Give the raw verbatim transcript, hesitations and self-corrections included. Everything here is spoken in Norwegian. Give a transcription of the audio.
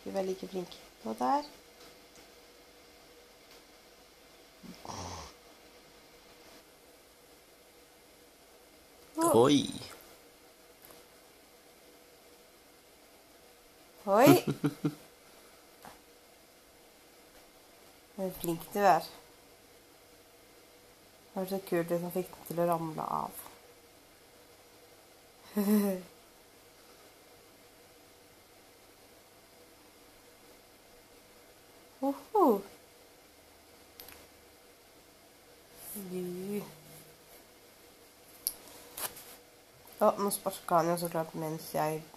Du er like flink. Og der. Oi. Oi. Hvor flink du er. Det var så kult hvis han fikk den til å ramle av. Oho. Du. Å, nå sparket han jo så klart mens jeg